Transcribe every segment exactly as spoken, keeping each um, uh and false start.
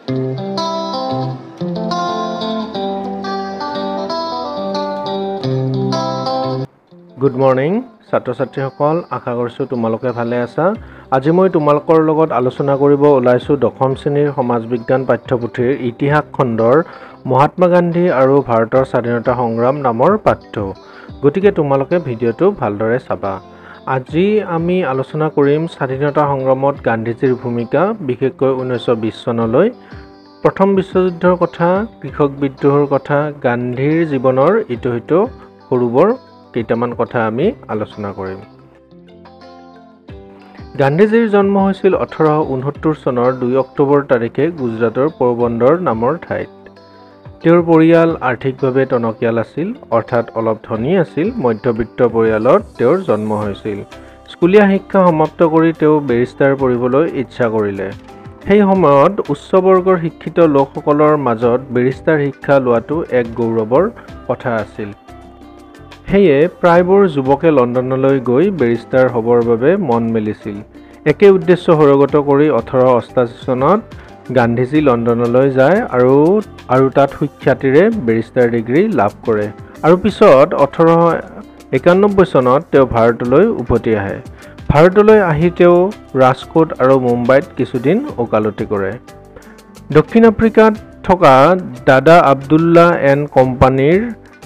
Good morning ছাত্ৰ ছাত্ৰীসকল, আশা কৰিছোঁ তোমালোকে ভালে আছা। আজি মই তোমালোকৰ লগত আলোচনা কৰিব ওলাইছোঁ দশম শ্ৰেণীৰ সমাজ বিজ্ঞান পাঠ্যপুথিৰ ইতিহাস খণ্ডৰ মহাত্মা গান্ধী আৰু ভাৰতৰ স্বাধীনতা সংগ্ৰাম নামৰ পাঠ্য। গতিকে তোমালোকে ভিডিঅ'টো ভালদৰে চাবা। আজি আমি আলোচনা কৰিম স্বাধীনতা সংগ্ৰামত গান্ধীজীৰ ভূমিকা, বিশেষকৈ ঊনৈছশ বিছ চনলৈ, প্ৰথম বিশ্বযুদ্ধৰ কথা, কৃষক বিদ্ৰোহৰ কথা, গান্ধীৰ জীৱনৰ ইটো সিটো সৰু বৰ কেইটামান কথা আমি আলোচনা কৰিম। গান্ধীজীৰ জন্ম হৈছিল ওঠৰশ ঊনসত্তৰ চনৰ দুই অক্টোবৰ তাৰিখে গুজৰাটৰ পোৰবন্দৰ নামৰ ঠাইত। তেওঁৰ পৰিয়াল আৰ্থিকভাৱে টনকিয়াল আছিল, অৰ্থাৎ অলপ ধনী আছিল। মধ্যবিত্ত পৰিয়ালত তেওঁৰ জন্ম হৈছিল। স্কুলীয়া শিক্ষা সমাপ্ত কৰি তেওঁ বেৰিষ্টাৰ পঢ়িবলৈ ইচ্ছা কৰিলে। সেই সময়ত উচ্চ বৰ্গৰ শিক্ষিত লোকসকলৰ মাজত বেৰিষ্টাৰ শিক্ষা লোৱাটো এক গৌৰৱৰ কথা আছিল। সেয়ে প্ৰায়বোৰ যুৱকে লণ্ডনলৈ গৈ বেৰিষ্টাৰ হ'বৰ বাবে মন মেলিছিল। একে উদ্দেশ্য সৰগত কৰি ওঠৰশ অষ্টাশী চনত গান্ধীজী লণ্ডনলৈ যায় আৰু আৰু তাত সুখ্যাতিৰে বেৰিষ্টাৰ ডিগ্ৰী লাভ কৰে আৰু পিছত ওঠৰশ একানব্বৈ চনত তেওঁ ভাৰতলৈ উভতি আহে। ভাৰতলৈ আহি তেওঁ ৰাজকোট আৰু মুম্বাইত কিছুদিন ওকালতি কৰে। দক্ষিণ আফ্ৰিকাত থকা দাদা আব্দুল্লা এণ্ড কোম্পানীৰ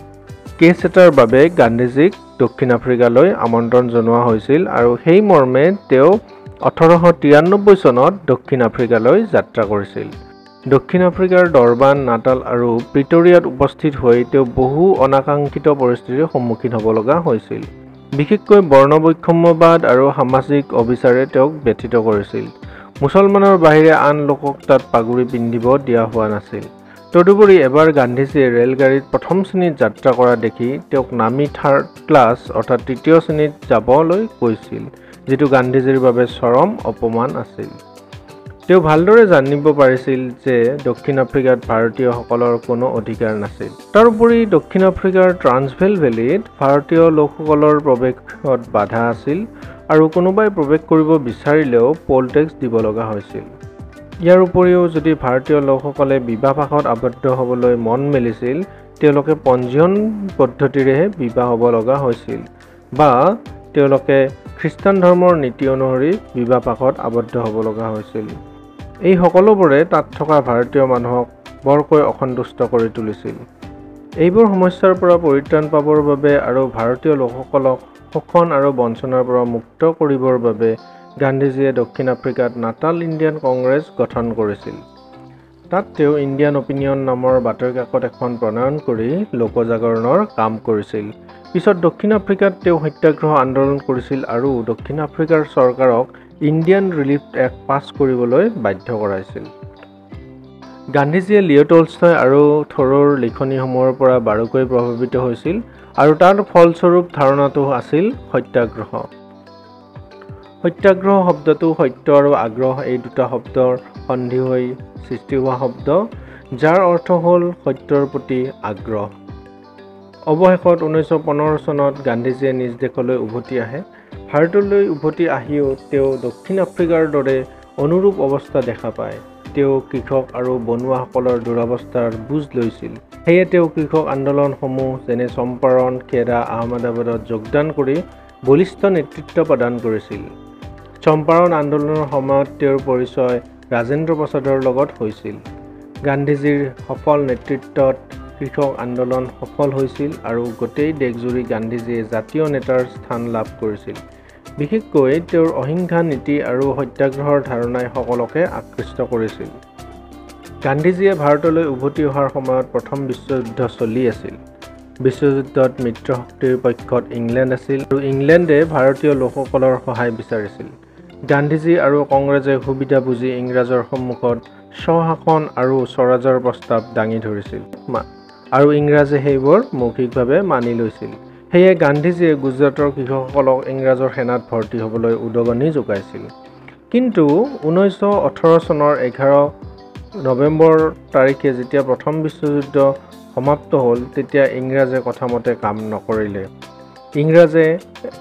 কেছ এটাৰ বাবে গান্ধীজীক দক্ষিণ আফ্ৰিকালৈ আমন্ত্ৰণ জনোৱা হৈছিল আৰু সেই মৰ্মে তেওঁ ওঠৰশ তিৰান্নব্বৈ চনত দক্ষিণ আফ্ৰিকালৈ যাত্ৰা কৰিছিল। দক্ষিণ আফ্ৰিকাৰ ডৰবান, নাটাল আৰু প্ৰিটৰিয়াত উপস্থিত হৈ তেওঁ বহু অনাকাংক্ষিত পৰিস্থিতিৰ সন্মুখীন হ'ব লগা হৈছিল। বিশেষকৈ বৰ্ণবৈষম্যবাদ আৰু সামাজিক অবিচাৰে তেওঁক ব্যথিত কৰিছিল। মুছলমানৰ বাহিৰে আন লোকক তাত পাগুৰি পিন্ধিব দিয়া হোৱা নাছিল। তদুপৰি এবাৰ গান্ধীজীয়ে ৰেলগাড়ীত প্ৰথম শ্ৰেণীত যাত্ৰা কৰা দেখি তেওঁক নামি থাৰ্ড ক্লাছ অৰ্থাৎ তৃতীয় শ্ৰেণীত যাবলৈ কৈছিল, যিটো গান্ধীজীৰ বাবে চৰম অপমান আছিল। তেওঁ ভালদৰে জানিব পাৰিছিল যে দক্ষিণ আফ্ৰিকাত ভাৰতীয়সকলৰ কোনো অধিকাৰ নাছিল। তাৰোপৰি দক্ষিণ আফ্ৰিকাৰ ট্ৰান্সভেল ভেলীত ভাৰতীয় লোকসকলৰ প্ৰৱেশত বাধা আছিল আৰু কোনোবাই প্ৰৱেশ কৰিব বিচাৰিলেও পল টেক্স দিব লগা হৈছিল। ইয়াৰ উপৰিও যদি ভাৰতীয় লোকসকলে বিবাহপাশত আবদ্ধ হ'বলৈ মন মেলিছিল, তেওঁলোকে পঞ্জীয়ন পদ্ধতিৰেহে বিবাহ হ'ব লগা হৈছিল বা তেওঁলোকে খ্ৰীষ্টান ধৰ্মৰ নীতি অনুসৰি বিবাহপাশত আবদ্ধ হ'ব লগা হৈছিল। এই সকলোবোৰে তাত থকা ভাৰতীয় মানুহক বৰকৈ অসন্তুষ্ট কৰি তুলিছিল। এইবোৰ সমস্যাৰ পৰা পৰিত্ৰাণ পাবৰ বাবে আৰু ভাৰতীয় লোকসকলক শোষণ আৰু বঞ্চনাৰ পৰা মুক্ত কৰিবৰ বাবে গান্ধীজীয়ে দক্ষিণ আফ্ৰিকাত নাটাল ইণ্ডিয়ান কংগ্ৰেছ গঠন কৰিছিল। তাত তেওঁ ইণ্ডিয়ান অপিনিয়ন নামৰ বাতৰি কাকত এখন প্ৰণয়ন কৰি লোকজাগৰণৰ কাম কৰিছিল। পিছত দক্ষিণ আফ্ৰিকাত তেওঁ সত্যাগ্ৰহ আন্দোলন কৰিছিল আৰু দক্ষিণ আফ্ৰিকাৰ চৰকাৰক ইণ্ডিয়ান ৰিলিফ এক্ট পাছ কৰিবলৈ বাধ্য কৰাইছিল। গান্ধীজীয়ে লিঅ' টলষ্টয় আৰু থ'ৰৰ লিখনিসমূহৰ পৰা বাৰুকৈ প্ৰভাৱিত হৈছিল আৰু তাৰ ফলস্বৰূপ ধাৰণাটো আছিল সত্যাগ্ৰহ। সত্যাগ্ৰহ শব্দটো সত্য আৰু আগ্ৰহ এই দুটা শব্দৰ সন্ধি হৈ সৃষ্টি হোৱা শব্দ, যাৰ অৰ্থ হ'ল সত্যৰ প্ৰতি আগ্ৰহ। অৱশেষত ঊনৈছশ পোন্ধৰ চনত গান্ধীজীয়ে নিজ দেশলৈ উভতি আহে। ভাৰতলৈ উভতি আহিও তেওঁ দক্ষিণ আফ্ৰিকাৰ দৰে অনুৰূপ অৱস্থা দেখা পায়। তেওঁ কৃষক আৰু বনুৱাসকলৰ দুৰৱস্থাৰ বুজ লৈছিল। সেয়ে তেওঁ কৃষক আন্দোলনসমূহ যেনে চম্পাৰণ, খেৰা, আহমেদাবাদত যোগদান কৰি বলিষ্ঠ নেতৃত্ব প্ৰদান কৰিছিল। চম্পাৰণ আন্দোলনৰ সময়ত তেওঁৰ পৰিচয় ৰাজেন্দ্ৰ প্ৰসাদৰ লগত হৈছিল। গান্ধীজীৰ সফল নেতৃত্বত কৃষক আন্দোলন সফল হৈছিল আৰু গোটেই দেশজুৰি গান্ধীজীয়ে জাতীয় নেতাৰ স্থান লাভ কৰিছিল। বিশেষকৈ তেওঁৰ অহিংসা নীতি আৰু সত্যাগ্ৰহৰ ধাৰণাই সকলোকে আকৃষ্ট কৰিছিল। গান্ধীজীয়ে ভাৰতলৈ উভতি অহাৰ সময়ত প্ৰথম বিশ্বযুদ্ধ চলি আছিল। বিশ্বযুদ্ধত মিত্ৰশক্তিৰ পক্ষত ইংলেণ্ড আছিল আৰু ইংলেণ্ডে ভাৰতীয় লোকসকলৰ সহায় বিচাৰিছিল। গান্ধীজী আৰু কংগ্ৰেছে সুবিধা বুজি ইংৰাজৰ সন্মুখত স্বশাসন আৰু স্বৰাজৰ প্ৰস্তাৱ দাঙি ধৰিছিল আৰু ইংৰাজে সেইবোৰ মৌখিকভাৱে মানি লৈছিল। সেয়ে গান্ধীজীয়ে গুজৰাটৰ কৃষকসকলক ইংৰাজৰ সেনাত ভৰ্তি হ'বলৈ উদগনি যোগাইছিল। কিন্তু ঊনৈছশ ওঠৰ চনৰ এঘাৰ নৱেম্বৰ তাৰিখে যেতিয়া প্ৰথম বিশ্বযুদ্ধ সমাপ্ত হ'ল, তেতিয়া ইংৰাজে কথামতে কাম নকৰিলে। ইংৰাজে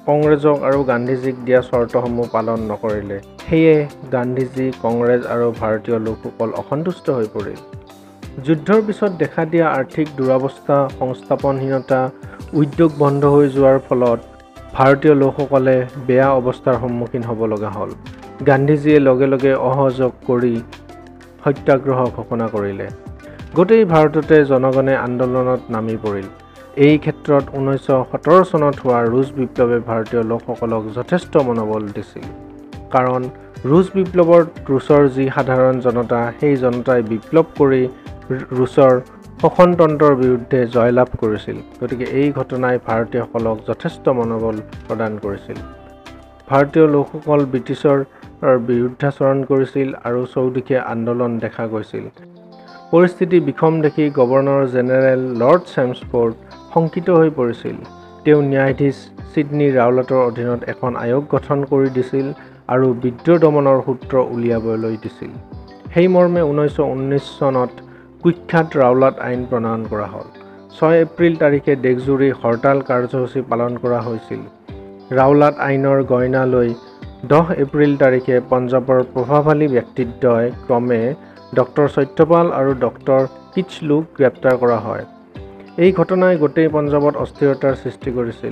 কংগ্ৰেছক আৰু গান্ধীজীক দিয়া চৰ্তসমূহ পালন নকৰিলে। সেয়ে গান্ধীজী, কংগ্ৰেছ আৰু ভাৰতীয় লোকসকল অসন্তুষ্ট হৈ পৰিল। যুদ্ধৰ পিছত দেখা দিয়া আৰ্থিক দুৰৱস্থা, সংস্থাপনহীনতা, উদ্যোগ বন্ধ হৈ যোৱাৰ ফলত ভাৰতীয় লোকসকলে বেয়া অৱস্থাৰ সন্মুখীন হ'ব লগা হ'ল। গান্ধীজীয়ে লগে লগে অসহযোগ কৰি সত্যাগ্ৰহ ঘোষণা কৰিলে। গোটেই ভাৰততে জনগণে আন্দোলনত নামি পৰিল। এই ক্ষেত্ৰত ঊনৈছশ সোতৰ চনত হোৱা ৰুছ বিপ্লৱে ভাৰতীয় লোকসকলক যথেষ্ট মনোবল দিছিল। কাৰণ ৰুছ বিপ্লৱত ৰুছৰ যি সাধাৰণ জনতা, সেই জনতাই বিপ্লৱ কৰি ৰুছৰ শাসনতন্ত্ৰৰ বিৰুদ্ধে জয়লাভ কৰিছিল। গতিকে এই ঘটনাই ভাৰতীয়সকলক যথেষ্ট মনোবল প্ৰদান কৰিছিল। ভাৰতীয় লোকসকল ব্ৰিটিছৰ বিৰুদ্ধাচৰণ কৰিছিল আৰু চৌদিশে আন্দোলন দেখা গৈছিল। পৰিস্থিতি বিষম দেখি গভৰ্ণৰ জেনেৰেল লৰ্ড চেমছফৰ্ড শংকিত হৈ পৰিছিল। তেওঁ ন্যায়াধীশ ছিডনী ৰাউলাটৰ অধীনত এখন আয়োগ গঠন কৰি দিছিল আৰু বিদ্ৰোহ দমনৰ সূত্ৰ উলিয়াবলৈ দিছিল। সেই মৰ্মে ঊনৈছশ ঊনৈছ চনত কুখ্যাত ৰাউলাট আইন প্ৰণয়ন কৰা হ'ল। ছয় এপ্ৰিল তাৰিখে দেশজুৰি হৰতাল কাৰ্যসূচী পালন কৰা হৈছিল। ৰাউলাট আইনৰ গইনা লৈ দহ এপ্ৰিল তাৰিখে পঞ্জাৱৰ প্ৰভাৱশালী ব্যক্তিদ্বয় ক্ৰমে ডক্টৰ সত্যপাল আৰু ডক্টৰ কিচলুক গ্ৰেপ্তাৰ কৰা হয়। এই ঘটনাই গোটেই পঞ্জাৱত অস্থিৰতাৰ সৃষ্টি কৰিছিল।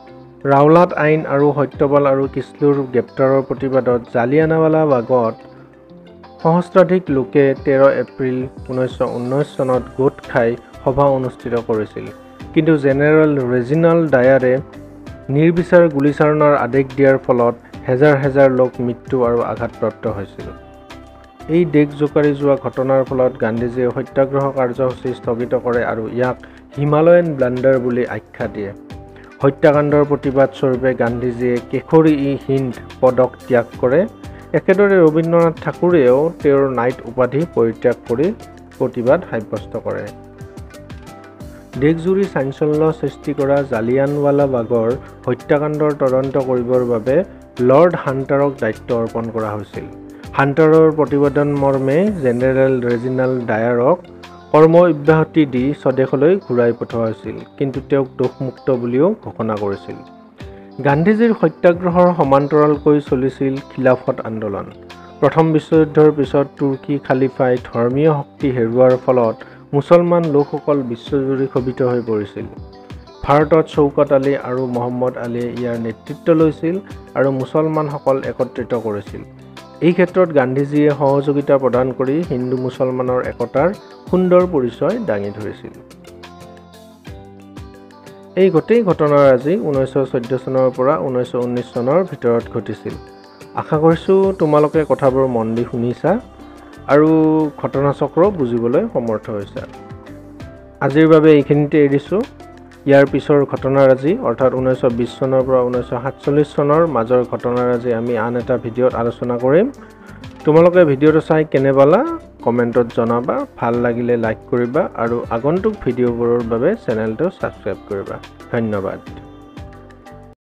ৰাউলাট আইন আৰু সত্যপাল আৰু কিচলুৰ গ্ৰেপ্তাৰৰ প্ৰতিবাদত জালিয়ানাৱালা বাগত সহস্ৰাধিক লোকে তেৰ এপ্ৰিল ঊনৈছশ ঊনৈছ চনত গোট খাই সভা অনুষ্ঠিত কৰিছিল। কিন্তু জেনেৰেল ৰেজিনাল্ড ডায়াৰে নিৰ্বিচাৰ গুলীচালনাৰ আদেশ দিয়াৰ ফলত হেজাৰ হেজাৰ লোক মৃত্যু আৰু আঘাতপ্ৰাপ্ত হৈছিল। এই দেশ জোকাৰি যোৱা ঘটনাৰ ফলত গান্ধীজীয়ে সত্যাগ্ৰহ কাৰ্যসূচী স্থগিত কৰে আৰু ইয়াক হিমালয়ান ব্লাণ্ডাৰ বুলি আখ্যা দিয়ে। হত্যাকাণ্ডৰ প্ৰতিবাদ স্বৰূপে গান্ধীজীয়ে কেশৰী-ই-হিন্দ পদক ত্যাগ কৰে। একেদৰে ৰবীন্দ্ৰনাথ ঠাকুৰেও তেওঁৰ নাইট উপাধি পৰিত্যাগ কৰি প্ৰতিবাদ সাব্যস্ত কৰে। দেশজুৰি চাঞ্চল্য সৃষ্টি কৰা জালিয়ানৱালা বাগৰ হত্যাকাণ্ডৰ তদন্ত কৰিবৰ বাবে লৰ্ড হাণ্টাৰক দায়িত্ব অৰ্পণ কৰা হৈছিল। হাণ্টাৰৰ প্ৰতিবেদন মৰ্মে জেনেৰেল ৰেজিনাল্ড ডায়াৰক কৰ্ম অব্যাহতি দি স্বদেশলৈ ঘূৰাই পঠোৱা হৈছিল, কিন্তু তেওঁক দোষমুক্ত বুলিও ঘোষণা কৰিছিল। গান্ধীজীৰ সত্যাগ্ৰহৰ সমান্তৰালকৈ চলিছিল খিলাফত আন্দোলন। প্ৰথম বিশ্বযুদ্ধৰ পিছত তুৰ্কী খালিফাই ধৰ্মীয় শক্তি হেৰুওৱাৰ ফলত মুছলমান লোকসকল বিশ্বজুৰি ক্ষোভিত হৈ পৰিছিল। ভাৰতত চৌকত আলী আৰু মহম্মদ আলীয়ে ইয়াৰ নেতৃত্ব লৈছিল আৰু মুছলমানসকল একত্ৰিত কৰিছিল। এই ক্ষেত্ৰত গান্ধীজীয়ে সহযোগিতা প্ৰদান কৰি হিন্দু মুছলমানৰ একতাৰ সুন্দৰ পৰিচয় দাঙি ধৰিছিল। এই গোটেই ঘটনাৰাজি ঊনৈছশ চৈধ্য চনৰ পৰা ঊনৈছশ ঊনৈছ চনৰ ভিতৰত ঘটিছিল। আশা কৰিছোঁ তোমালোকে কথাবোৰ মন দি শুনিছা আৰু ঘটনাচক্ৰ বুজিবলৈ সমৰ্থ হৈছা। আজিৰ বাবে এইখিনিতে এৰিছোঁ। ইয়াৰ পিছৰ ঘটনাৰাজি অৰ্থাৎ ঊনৈছশ বিছ চনৰ পৰা ঊনৈছশ সাতচল্লিছ চনৰ মাজৰ ঘটনাৰাজি আমি আন এটা ভিডিঅ'ত আলোচনা কৰিম। তোমালোকে ভিডিঅ'টো চাই কেনে পালা কমেণ্টত জনাবা। ভাল লাগিলে লাইক কৰিবা আৰু আগন্তুক ভিডিঅ'বোৰৰ বাবে চেনেলটো ছাবস্ক্ৰাইব কৰিবা। ধন্যবাদ।